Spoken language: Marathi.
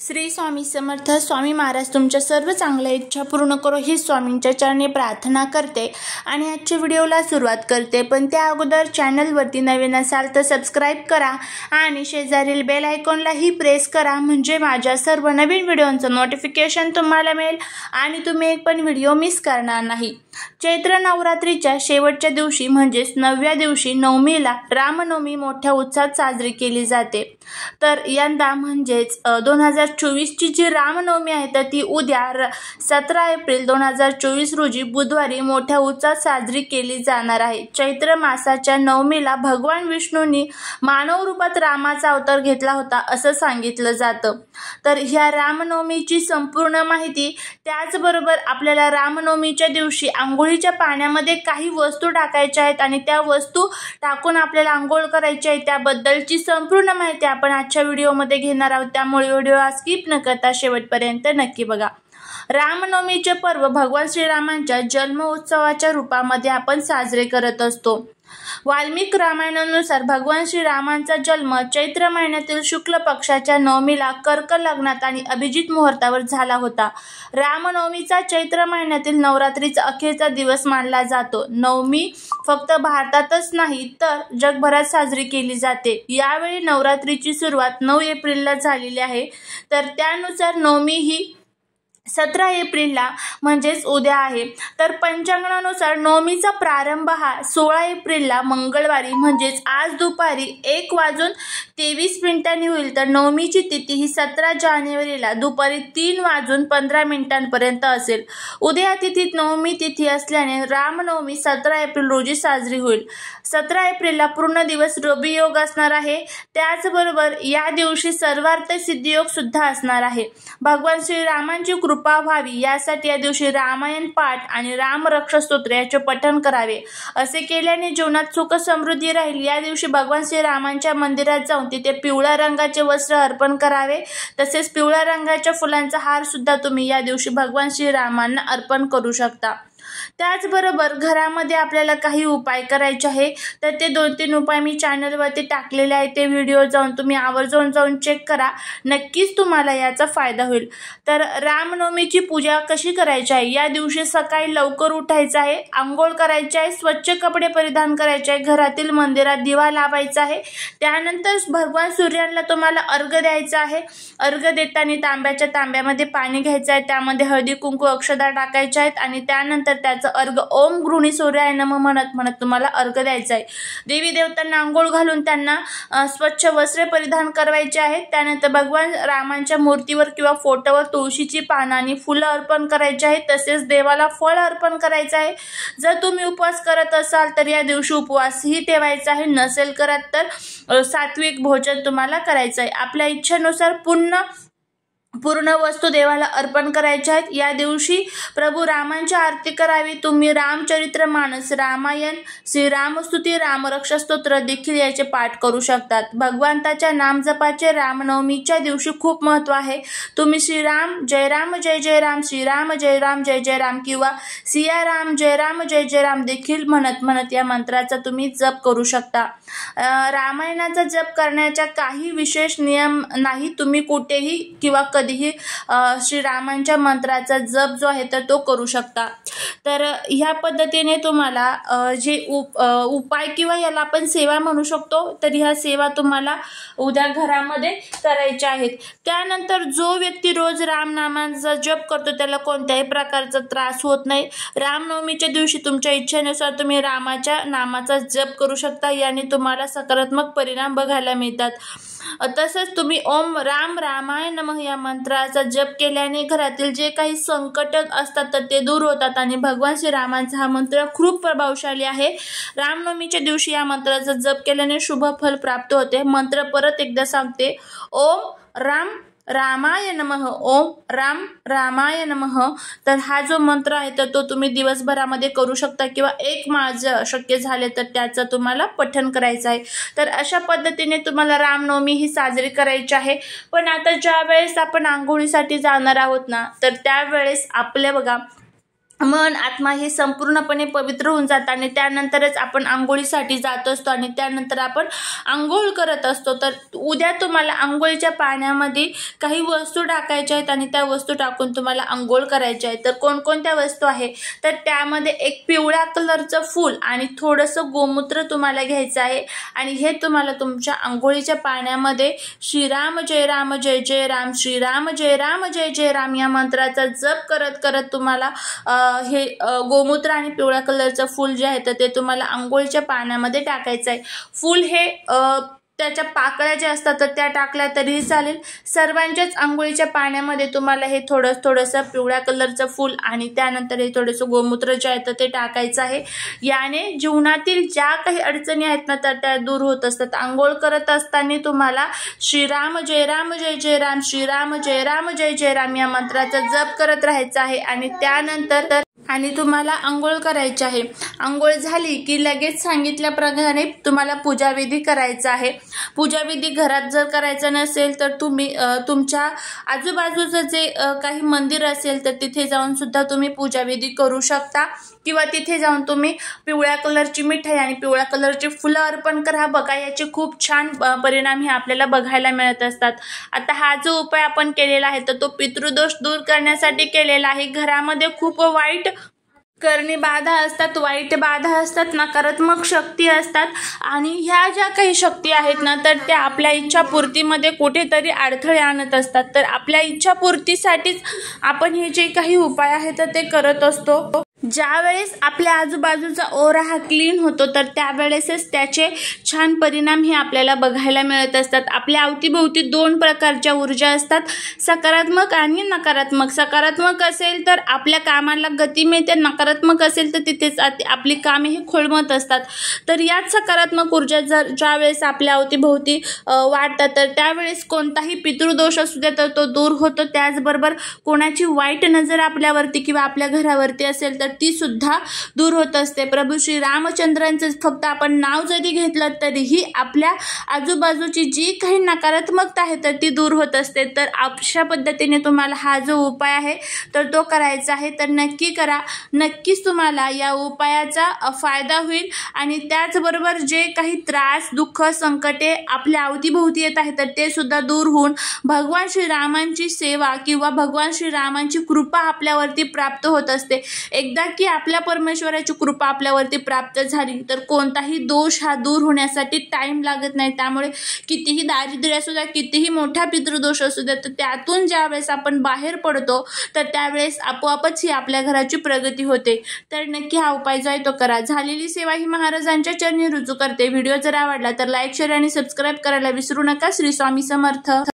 श्री स्वामी समर्थ. स्वामी महाराज तुमच्या सर्व चांगल्या इच्छा पूर्ण करो ही स्वामींच्या चरणी प्रार्थना करते आणि आजच्या व्हिडिओला सुरुवात करते. पण त्या अगोदर चॅनलवरती नवीन असाल तर सबस्क्राईब करा आणि शेजारील बेल आयकॉनलाही प्रेस करा, म्हणजे माझ्या सर्व नवीन व्हिडिओंचं नोटिफिकेशन तुम्हाला मिळेल आणि तुम्ही एक पण व्हिडिओ मिस करणार नाही. चैत्र नवरात्रीच्या शेवटच्या दिवशी म्हणजेच 9व्या दिवशी नवमीला रामनवमी मोठ्या उत्साहात साजरी केली जाते. तर यंदा म्हणजेच 2024 ची जी रामनवमी आहे तर ती उद्या 17 एप्रिल 2024 रोजी बुधवारी मोठ्या उत्साहात साजरी केली जाणार आहे. चैत्र मासाच्या नवमीला भगवान विष्णूंनी मानव रूपात रामाचा अवतार घेतला होता असं सांगितलं जातं. तर ह्या रामनवमीची संपूर्ण माहिती, त्याचबरोबर आपल्याला रामनवमीच्या दिवशी आंघोळीच्या पाण्यामध्ये काही वस्तू टाकायच्या आहेत आणि त्या वस्तू टाकून आपल्याला आंघोळ करायची आहे त्याबद्दलची संपूर्ण माहिती आपण आजच्या व्हिडिओमध्ये घेणार आहोत. त्यामुळे व्हिडिओ स्किप न करता शेवटपर्यंत नक्की बघा. रामनवमीचे पर्व भगवान श्रीरामांच्या जन्म उत्सवाच्या रूपामध्ये आपण साजरे करत असतो. वाल्मिक रामायणानुसार भगवान श्रीरामांचा जन्म चैत्र महिन्यातील शुक्ल पक्षाच्या नवमीला कर्क लग्नात आणि अभिजित मुहूर्तावर झाला होता. रामनवमीचा चैत्र महिन्यातील नवरात्रीचा अखेरचा दिवस मानला जातो. नवमी फक्त भारतातच नाही तर जगभरात साजरी केली जाते. यावेळी नवरात्रीची सुरुवात 9 एप्रिलला झालेली आहे. तर त्यानुसार नवमी ही 17 एप्रिलला म्हणजेच उद्या आहे. तर पंचांगानुसार नवमीचा प्रारंभ हा 16 एप्रिलला मंगळवारी म्हणजेच आज दुपारी 1:23 होईल. तर नवमीची तिथी ही 17 जानेवारीला दुपारी 3:15 पर्यंत असेल. उद्या तिथीत नवमी तिथी असल्याने रामनवमी 17 एप्रिल रोजी साजरी होईल. 17 एप्रिलला पूर्ण दिवस रवी योग असणार आहे. त्याचबरोबर या दिवशी सर्वार्थ सिद्धियोग सुद्धा असणार आहे. भगवान श्रीरामांची कृपा व्हावी यासाठी या दिवशी रामायण पाठ आणि राम रक्षा स्तोत्र याचे पठण करावे. असे केल्याने जीवनात सुख समृद्धी राहील. या दिवशी भगवान श्रीरामांच्या मंदिरात जाऊन तिथे पिवळ्या रंगाचे वस्त्र अर्पण करावे. तसेच पिवळ्या रंगाच्या फुलांचा हार सुद्धा तुम्ही या दिवशी भगवान श्रीरामांना अर्पण करू शकता. त्याचबरोबर घरामध्ये आपल्याला काही उपाय करायचे आहे. तर ते 2-3 उपाय मी चॅनलवरती टाकलेले आहेत. ते व्हिडिओ जाऊन तुम्ही आवर्जून जाऊन चेक करा. नक्कीच तुम्हाला याचा फायदा होईल. तर रामनवमीची पूजा कशी करायची आहे. या दिवशी सकाळी लवकर उठायचं आहे, आंघोळ करायची आहे, स्वच्छ कपडे परिधान करायचे आहे, घरातील मंदिरात दिवा लावायचा आहे. त्यानंतर भगवान सूर्याला तुम्हाला अर्घ द्यायचा आहे. अर्घ देताना तांब्यामध्ये पाणी घ्यायचं आहे. त्यामध्ये हळदी कुंकू अक्षता टाकायच्या आहेत आणि त्यानंतर त्याचं अर्घ ओम गृहिणी सूर्याय नमः म्हणत तुम्हाला अर्घ द्यायचा आहे. देवी देवतांना आंघोळ घालून त्यांना स्वच्छ वस्त्रे परिधान करायचे आहेत. त्यानंतर भगवान रामांच्या मूर्तीवर किंवा फोटोवर तुळशीची पानं आणि फुलं अर्पण करायची आहेत. तसेच देवाला फळ अर्पण करायचं आहे. जर तुम्ही उपवास करत असाल तर या दिवशी उपवासही ठेवायचा आहे. नसेल करत तर सात्विक भोजन तुम्हाला करायचं आहे. आपल्या इच्छेनुसार पूर्ण वस्तू देवाला अर्पण करायच्या आहेत. या दिवशी प्रभू रामांची आरती करावी. तुम्ही रामचरित्र मानस, रामायण, श्रीरामस्तुती, रामरक्षा स्तोत्र देखील याचे पाठ करू शकतात. भगवंताच्या नामजपाचे रामनवमीच्या दिवशी खूप महत्त्व आहे. तुम्ही श्रीराम जय राम जय जय राम, श्रीराम जय राम जय जय राम किंवा सिया राम जय राम जय जय राम देखील म्हणत या मंत्राचा तुम्ही जप करू शकता. रामायणाचा जप करण्याचा काही विशेष नियम नाही. तुम्ही कुठेही किंवा कधीही श्रीरामांच्या मंत्राचा जप जो आहे तर तो करू शकता. तर ह्या पद्धतीने तुम्हाला जे उपाय किंवा याला आपण सेवा म्हणू शकतो, तर ह्या सेवा तुम्हाला उद्या घरामध्ये करायच्या आहेत. त्यानंतर जो व्यक्ती रोज रामनामाचा जप करतो त्याला कोणत्याही प्रकारचा त्रास होत नाही. रामनवमीच्या दिवशी तुमच्या इच्छेनुसार तुम्ही रामाच्या नामाचा जप करू शकता. याने तुम्हाला सकारात्मक परिणाम बघायला मिळतात. तसंच तुम्ही ओम राम रामाय नमः या मंत्राचा जप केल्याने घरातील जे काही संकट असतात तर ते दूर होतात आणि भगवान श्रीरामांचा हा मंत्र खूप प्रभावशाली आहे. रामनवमीच्या दिवशी या मंत्राचा जप केल्याने शुभ फल प्राप्त होते. मंत्र परत एकदा सांगते. ओम राम रामाय नमः, ओम राम रामाय नमः. तर हा जो मंत्र आहे तर तो तुम्ही दिवसभरामध्ये करू शकता किंवा एक माळ शक्य झाले तर त्याचं तुम्हाला पठण करायचं आहे. तर अशा पद्धतीने तुम्हाला रामनवमी ही साजरी करायची आहे. पण आता ज्या वेळेस आपण आंघोळीसाठी जाणार आहोत ना तर त्यावेळेस आपल्या बघा मन आत्मा हे संपूर्णपणे पवित्र होऊन जातात आणि त्यानंतरच आपण आंघोळीसाठी जात असतो आणि त्यानंतर आपण आंघोळ करत असतो। तर उद्या तुम्हाला आंघोळीच्या पाण्यामध्ये काही वस्तू टाकायच्या आहेत आणि त्या वस्तू टाकून तुम्हाला आंघोळ करायची आहे। तर कोणकोणत्या वस्तू आहे तर त्यामध्ये एक पिवळ्या कलरचं फूल आणि थोडंसं गोमूत्र तुम्हाला घ्यायचं आहे आणि हे तुम्हाला तुमच्या आंघोळीच्या पाण्यामध्ये श्रीराम जय राम जय जय राम, श्रीराम जय राम जय जय राम या मंत्राचा जप करत करत तुम्हाला हे गोमूत्र आणि पिवळ्या कलरचं फूल जे आहे तर ते तुम्हाला आंघोळीच्या पाण्यामध्ये टाकायचं आहे। फूल हे त्याच्या पाकळ्या ज्या असतात तर त्या टाकल्या तरीही चालेल। सर्वांच्याच आंघोळीच्या पाण्यामध्ये तुम्हाला हे थोडंसं पिवळ्या कलरचं फूल आणि त्यानंतर हे थोडंसं गोमूत्र जे आहे तर ते टाकायचं आहे। याने जीवनातील ज्या काही अडचणी आहेत ना तर त्या दूर होत असतात। आंघोळ करत असताना तुम्हाला श्रीराम जय राम जय जय राम, श्रीराम जय राम जय जय राम या मंत्राचा जप करत राहायचा आहे आणि त्यानंतर तुम्हाला आंघोळ करायची आहे। आंघोळ झाली की लगेच सांगितल्याप्रमाणे तुम्हाला पूजाविधी करायचा आहे। पूजाविधी घरात जर करायचा नसेल तर तुम्ही तुमच्या आजूबाजूचं जे काही मंदिर असेल तर तिथे जाऊन सुद्धा तुम्ही पूजाविधी करू शकता किंवा तिथे जाऊन तुम्ही पिवळ्या कलरची मिठाई आणि पिवळ्या कलरची फुलं अर्पण करा। बघा याचे खूप छान परिणाम हे आपल्याला बघायला मिळत असतात। आता हा जो उपाय आपण केलेला आहे तर तो पितृदोष दूर करण्यासाठी केलेला आहे। घरामध्ये खूप वाईट करणी बाधा असतात, वाईट बाधा असतात, नकारात्मक शक्ती असतात आणि ह्या ज्या काही शक्ती आहेत ना तर त्या आपल्या इच्छापूर्तीमध्ये कुठेतरी अडथळे आणत असतात। तर आपल्या इच्छापूर्तीसाठीच आपण हे जे काही उपाय आहेत तर ते करत असतो। ज्यावेळेस आपल्या आजूबाजूचा ओरा हा क्लीन होतो तर त्यावेळेसच त्याचे छान परिणाम हे आपल्याला बघायला मिळत असतात। आपल्या अवतीभोवती दोन प्रकारच्या ऊर्जा असतात, सकारात्मक आणि नकारात्मक। सकारात्मक असेल तर आपल्या कामाला गती मिळते, नकारात्मक असेल तर तिथेच आपली कामे ही खोळंबत असतात। तर याच सकारात्मक ऊर्जा जर ज्यावेळेस आपल्या अवतीभोवती वाढतात तर त्यावेळेस कोणताही पितृदोष असू दे तर तो दूर होतो। त्याचबरोबर कोणाची वाईट नजर आपल्यावरती किंवा आपल्या घरावरती असेल तर ती सुद्धा दूर होत असते। प्रभू श्री रामचंद्रांचं फक्त आपण नाव जरी घेतलं तरीही आपल्या आजूबाजूची जी काही नकारात्मकता आहे तर ती दूर होत असते। तर अशा पद्धतीने तुम्हाला हा जो उपाय आहे तर तो करायचा आहे। तर नक्की करा, नक्कीच तुम्हाला या उपायाचा फायदा होईल आणि त्याचबरोबर जे काही त्रास, दुःख, संकटे आपल्या अवतीभोवती येत आहेत तर ते सुद्धा दूर होऊन भगवान श्रीरामांची सेवा किंवा भगवान श्रीरामांची कृपा आपल्यावरती प्राप्त होत असते। एकदा की आपल्या परमेश्वराची कृपा आपल्यावरती प्राप्त झाली तर कोणताही दोष हा दूर होण्यासाठी टाइम लागत नाही। त्यामुळे कितीही दारिद्र्य असू द्या, कितीही मोठा पितृदोष असू द्या, तर त्यातून ज्यावेळेस आपण बाहेर पडतो तर त्यावेळेस आपोआपच ही आपल्या घराची प्रगती होते। तर नक्की हा उपाय जो आहे तो करा। झालेली सेवा ही महाराजांच्या चरणी रुजू करते। व्हिडिओ जर आवडला तर लाईक, शेअर आणि सबस्क्राईब करायला विसरू नका। श्री स्वामी समर्थ।